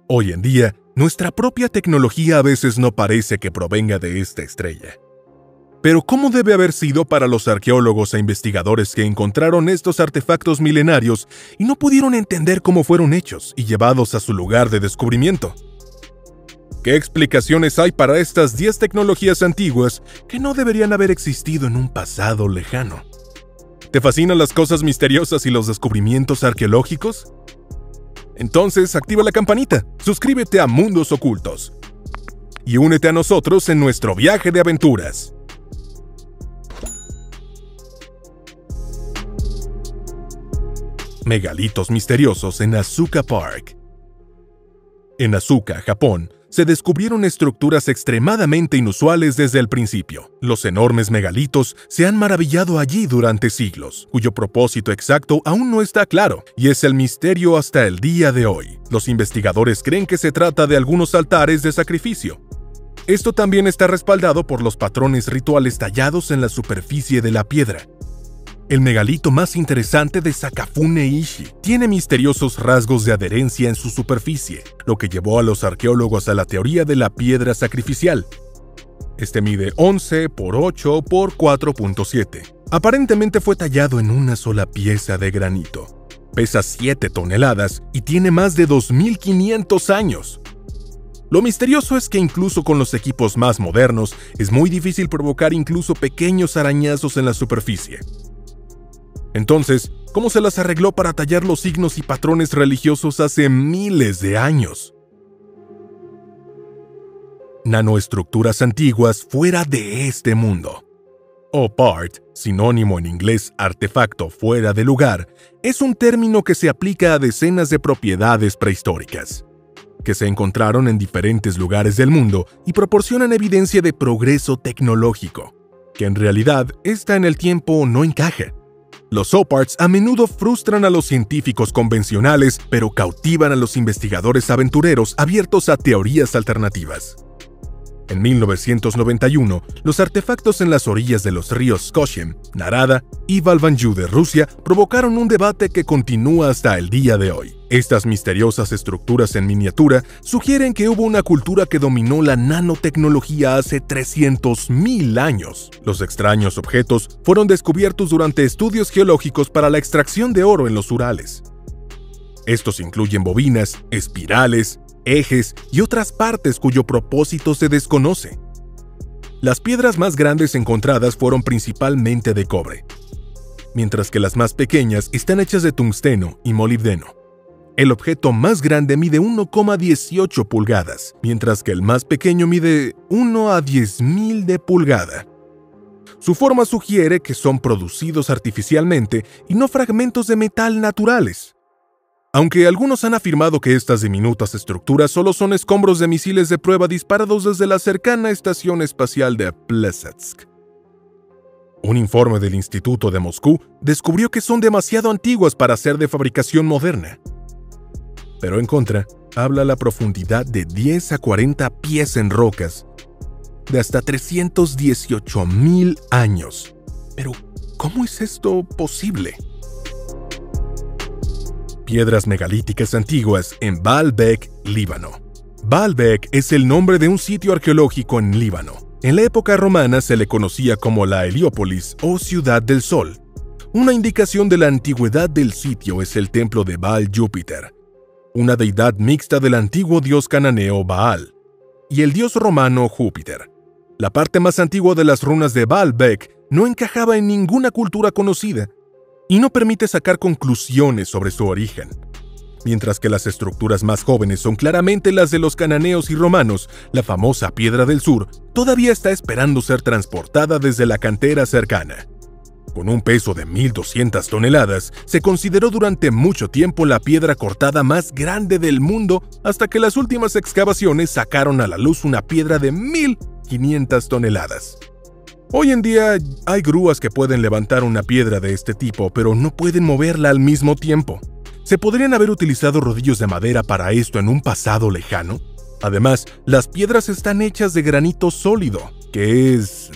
Hoy en día, nuestra propia tecnología a veces no parece que provenga de esta estrella. Pero ¿cómo debe haber sido para los arqueólogos e investigadores que encontraron estos artefactos milenarios y no pudieron entender cómo fueron hechos y llevados a su lugar de descubrimiento? ¿Qué explicaciones hay para estas 10 tecnologías antiguas que no deberían haber existido en un pasado lejano? ¿Te fascinan las cosas misteriosas y los descubrimientos arqueológicos? Entonces activa la campanita, suscríbete a Mundos Ocultos y únete a nosotros en nuestro viaje de aventuras. Megalitos misteriosos en Asuka Park. En Asuka, Japón, se descubrieron estructuras extremadamente inusuales desde el principio. Los enormes megalitos se han maravillado allí durante siglos, cuyo propósito exacto aún no está claro, y es el misterio hasta el día de hoy. Los investigadores creen que se trata de algunos altares de sacrificio. Esto también está respaldado por los patrones rituales tallados en la superficie de la piedra. El megalito más interesante de Sakafune-ishi tiene misteriosos rasgos de adherencia en su superficie, lo que llevó a los arqueólogos a la teoría de la piedra sacrificial. Este mide 11 por 8 por 4.7. Aparentemente fue tallado en una sola pieza de granito. Pesa 7 toneladas y tiene más de 2.500 años. Lo misterioso es que incluso con los equipos más modernos, es muy difícil provocar incluso pequeños arañazos en la superficie. Entonces, ¿cómo se las arregló para tallar los signos y patrones religiosos hace miles de años? Nanoestructuras antiguas fuera de este mundo. OPART, sinónimo en inglés artefacto fuera de lugar, es un término que se aplica a decenas de propiedades prehistóricas, que se encontraron en diferentes lugares del mundo y proporcionan evidencia de progreso tecnológico, que en realidad está en el tiempo no encaja. Los OPARTs a menudo frustran a los científicos convencionales, pero cautivan a los investigadores aventureros abiertos a teorías alternativas. En 1991, los artefactos en las orillas de los ríos Skoshem, Narada y Valvanyu de Rusia provocaron un debate que continúa hasta el día de hoy. Estas misteriosas estructuras en miniatura sugieren que hubo una cultura que dominó la nanotecnología hace 300.000 años. Los extraños objetos fueron descubiertos durante estudios geológicos para la extracción de oro en los Urales. Estos incluyen bobinas, espirales, ejes y otras partes cuyo propósito se desconoce. Las piedras más grandes encontradas fueron principalmente de cobre, mientras que las más pequeñas están hechas de tungsteno y molibdeno. El objeto más grande mide 1,18 pulgadas, mientras que el más pequeño mide 1 a 10.000 de pulgada. Su forma sugiere que son producidos artificialmente y no fragmentos de metal naturales. Aunque algunos han afirmado que estas diminutas estructuras solo son escombros de misiles de prueba disparados desde la cercana estación espacial de Plesetsk. Un informe del Instituto de Moscú descubrió que son demasiado antiguas para ser de fabricación moderna. Pero en contra, habla la profundidad de 10 a 40 pies en rocas, de hasta 318.000 años. Pero, ¿cómo es esto posible? Piedras megalíticas antiguas en Baalbek, Líbano. Baalbek es el nombre de un sitio arqueológico en Líbano. En la época romana se le conocía como la Heliópolis o Ciudad del Sol. Una indicación de la antigüedad del sitio es el templo de Baal Júpiter, una deidad mixta del antiguo dios cananeo Baal y el dios romano Júpiter. La parte más antigua de las runas de Baalbek no encajaba en ninguna cultura conocida y no permite sacar conclusiones sobre su origen. Mientras que las estructuras más jóvenes son claramente las de los cananeos y romanos, la famosa Piedra del Sur todavía está esperando ser transportada desde la cantera cercana. Con un peso de 1.200 toneladas, se consideró durante mucho tiempo la piedra cortada más grande del mundo hasta que las últimas excavaciones sacaron a la luz una piedra de 1.500 toneladas. Hoy en día hay grúas que pueden levantar una piedra de este tipo, pero no pueden moverla al mismo tiempo. ¿Se podrían haber utilizado rodillos de madera para esto en un pasado lejano? Además, las piedras están hechas de granito sólido, que es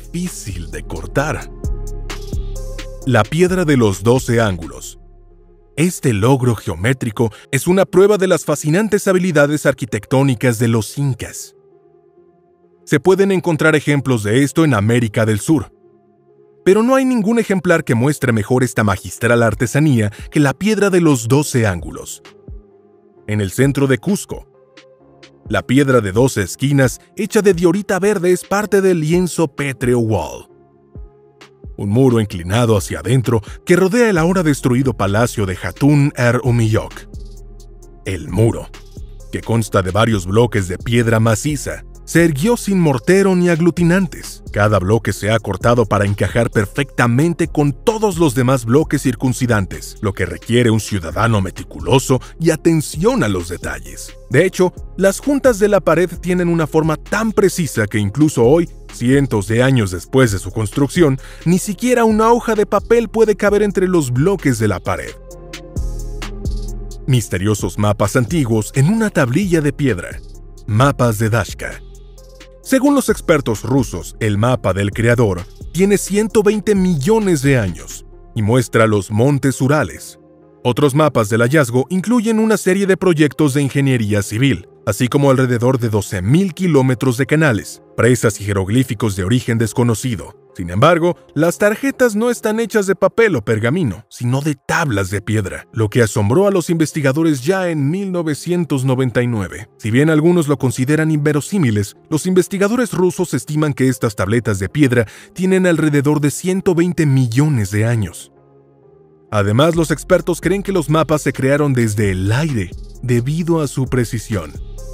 difícil de cortar. La piedra de los 12 ángulos. Este logro geométrico es una prueba de las fascinantes habilidades arquitectónicas de los incas. Se pueden encontrar ejemplos de esto en América del Sur, pero no hay ningún ejemplar que muestre mejor esta magistral artesanía que la piedra de los 12 ángulos. En el centro de Cusco, la piedra de 12 esquinas, hecha de diorita verde, es parte del lienzo pétreo Wall, un muro inclinado hacia adentro que rodea el ahora destruido palacio de Hatun-er-Ummilok. El muro, que consta de varios bloques de piedra maciza, se erguió sin mortero ni aglutinantes. Cada bloque se ha cortado para encajar perfectamente con todos los demás bloques circundantes, lo que requiere un ciudadano meticuloso y atención a los detalles. De hecho, las juntas de la pared tienen una forma tan precisa que incluso hoy, cientos de años después de su construcción, ni siquiera una hoja de papel puede caber entre los bloques de la pared. Misteriosos mapas antiguos en una tablilla de piedra. Mapas de Dashka. Según los expertos rusos, el mapa del creador tiene 120 millones de años y muestra los montes Urales. Otros mapas del hallazgo incluyen una serie de proyectos de ingeniería civil, así como alrededor de 12.000 kilómetros de canales, presas y jeroglíficos de origen desconocido. Sin embargo, las tarjetas no están hechas de papel o pergamino, sino de tablas de piedra, lo que asombró a los investigadores ya en 1999. Si bien algunos lo consideran inverosímiles, los investigadores rusos estiman que estas tabletas de piedra tienen alrededor de 120 millones de años. Además, los expertos creen que los mapas se crearon desde el aire, debido a su precisión.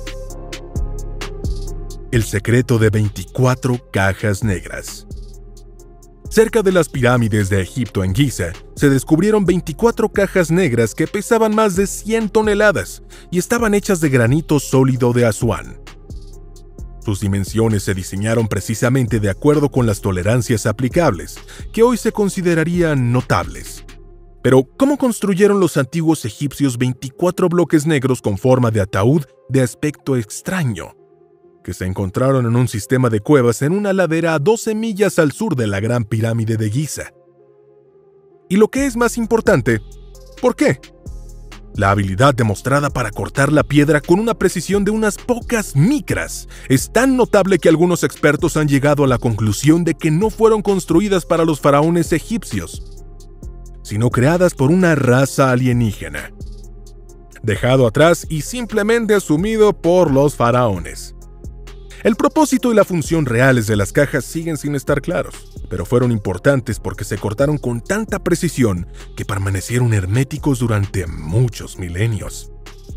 El secreto de 24 cajas negras. Cerca de las pirámides de Egipto en Giza, se descubrieron 24 cajas negras que pesaban más de 100 toneladas y estaban hechas de granito sólido de Asuán. Sus dimensiones se diseñaron precisamente de acuerdo con las tolerancias aplicables, que hoy se considerarían notables. Pero, ¿cómo construyeron los antiguos egipcios 24 bloques negros con forma de ataúd de aspecto extraño, que se encontraron en un sistema de cuevas en una ladera a 12 millas al sur de la Gran Pirámide de Giza? Y lo que es más importante, ¿por qué? La habilidad demostrada para cortar la piedra con una precisión de unas pocas micras es tan notable que algunos expertos han llegado a la conclusión de que no fueron construidas para los faraones egipcios, sino creadas por una raza alienígena, dejado atrás y simplemente asumido por los faraones. El propósito y la función reales de las cajas siguen sin estar claros, pero fueron importantes porque se cortaron con tanta precisión que permanecieron herméticos durante muchos milenios.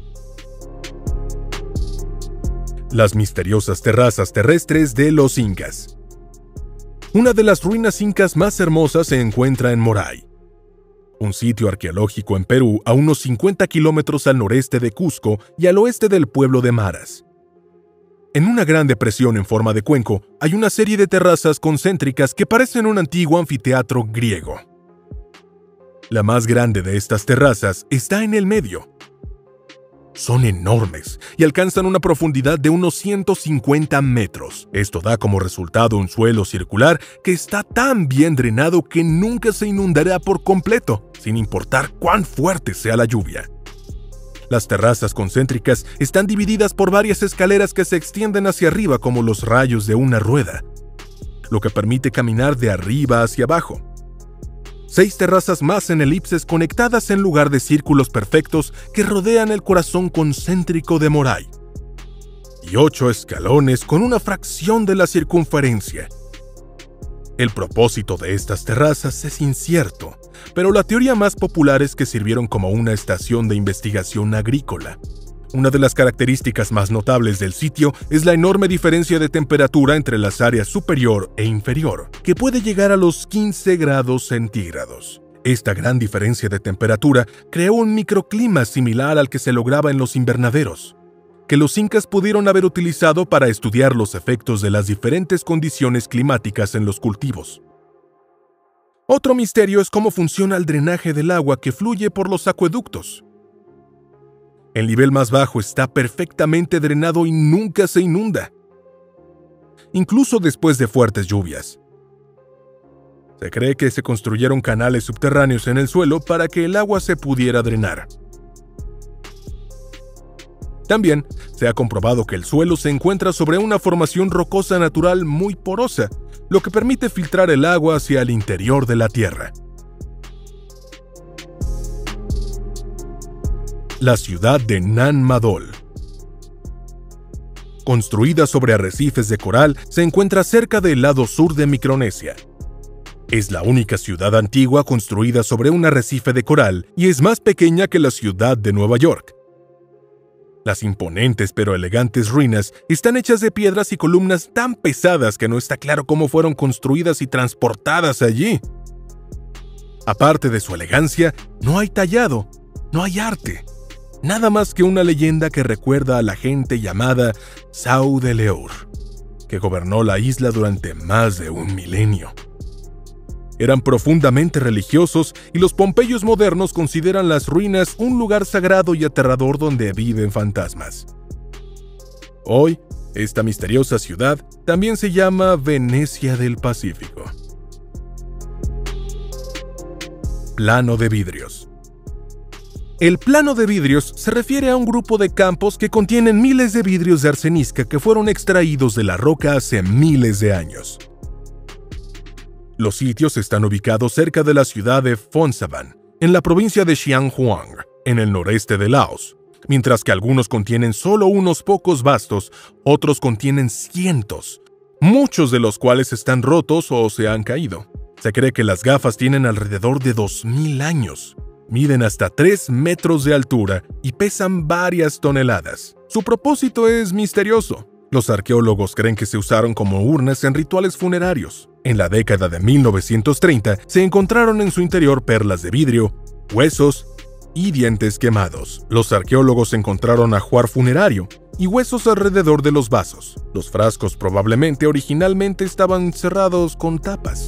Las misteriosas terrazas terrestres de los incas. Una de las ruinas incas más hermosas se encuentra en Moray, un sitio arqueológico en Perú a unos 50 kilómetros al noreste de Cusco y al oeste del pueblo de Maras. En una gran depresión en forma de cuenco, hay una serie de terrazas concéntricas que parecen un antiguo anfiteatro griego. La más grande de estas terrazas está en el medio. Son enormes y alcanzan una profundidad de unos 150 metros. Esto da como resultado un suelo circular que está tan bien drenado que nunca se inundará por completo, sin importar cuán fuerte sea la lluvia. Las terrazas concéntricas están divididas por varias escaleras que se extienden hacia arriba como los rayos de una rueda, lo que permite caminar de arriba hacia abajo. 6 terrazas más en elipses conectadas en lugar de círculos perfectos que rodean el corazón concéntrico de Moray. Y 8 escalones con una fracción de la circunferencia. El propósito de estas terrazas es incierto, pero la teoría más popular es que sirvieron como una estación de investigación agrícola. Una de las características más notables del sitio es la enorme diferencia de temperatura entre las áreas superior e inferior, que puede llegar a los 15 grados centígrados. Esta gran diferencia de temperatura creó un microclima similar al que se lograba en los invernaderos, que los incas pudieron haber utilizado para estudiar los efectos de las diferentes condiciones climáticas en los cultivos. Otro misterio es cómo funciona el drenaje del agua que fluye por los acueductos. El nivel más bajo está perfectamente drenado y nunca se inunda, incluso después de fuertes lluvias. Se cree que se construyeron canales subterráneos en el suelo para que el agua se pudiera drenar. También se ha comprobado que el suelo se encuentra sobre una formación rocosa natural muy porosa, lo que permite filtrar el agua hacia el interior de la Tierra. La ciudad de Nan Madol. Construida sobre arrecifes de coral, se encuentra cerca del lado sur de Micronesia. Es la única ciudad antigua construida sobre un arrecife de coral y es más pequeña que la ciudad de Nueva York. Las imponentes pero elegantes ruinas están hechas de piedras y columnas tan pesadas que no está claro cómo fueron construidas y transportadas allí. Aparte de su elegancia, no hay tallado, no hay arte. Nada más que una leyenda que recuerda a la gente llamada Sau de Leur, que gobernó la isla durante más de un milenio. Eran profundamente religiosos y los pompeyos modernos consideran las ruinas un lugar sagrado y aterrador donde viven fantasmas. Hoy, esta misteriosa ciudad también se llama Venecia del Pacífico. Plano de vidrios. El plano de vidrios se refiere a un grupo de campos que contienen miles de vidrios de arenisca que fueron extraídos de la roca hace miles de años. Los sitios están ubicados cerca de la ciudad de Phon Savan, en la provincia de Chiang Huang, en el noreste de Laos. Mientras que algunos contienen solo unos pocos bastos, otros contienen cientos, muchos de los cuales están rotos o se han caído. Se cree que las gafas tienen alrededor de 2000 años. Miden hasta 3 metros de altura y pesan varias toneladas. Su propósito es misterioso. Los arqueólogos creen que se usaron como urnas en rituales funerarios. En la década de 1930 se encontraron en su interior perlas de vidrio, huesos y dientes quemados. Los arqueólogos encontraron ajuar funerario y huesos alrededor de los vasos. Los frascos probablemente originalmente estaban cerrados con tapas.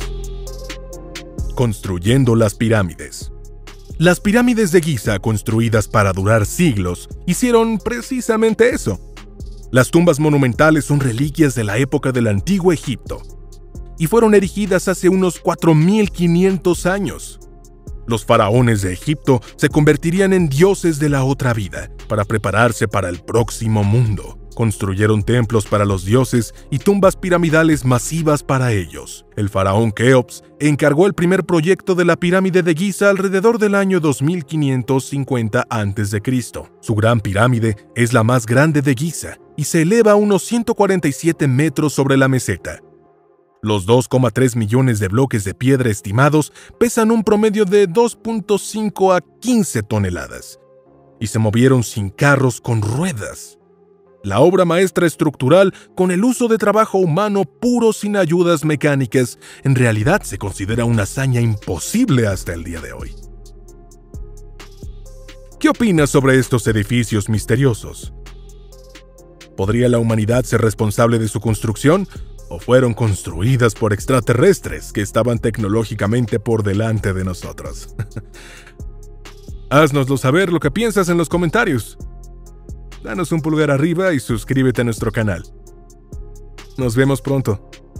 Construyendo las pirámides. Las pirámides de Giza, construidas para durar siglos, hicieron precisamente eso. Las tumbas monumentales son reliquias de la época del Antiguo Egipto y fueron erigidas hace unos 4500 años. Los faraones de Egipto se convertirían en dioses de la otra vida para prepararse para el próximo mundo. Construyeron templos para los dioses y tumbas piramidales masivas para ellos. El faraón Keops encargó el primer proyecto de la pirámide de Giza alrededor del año 2550 a.C. Su gran pirámide es la más grande de Giza y se eleva a unos 147 metros sobre la meseta. Los 2,3 millones de bloques de piedra estimados pesan un promedio de 2.5 a 15 toneladas y se movieron sin carros con ruedas. La obra maestra estructural, con el uso de trabajo humano puro sin ayudas mecánicas, en realidad se considera una hazaña imposible hasta el día de hoy. ¿Qué opinas sobre estos edificios misteriosos? ¿Podría la humanidad ser responsable de su construcción? ¿O fueron construidas por extraterrestres que estaban tecnológicamente por delante de nosotros? Haznoslo saber lo que piensas en los comentarios. Danos un pulgar arriba y suscríbete a nuestro canal. Nos vemos pronto.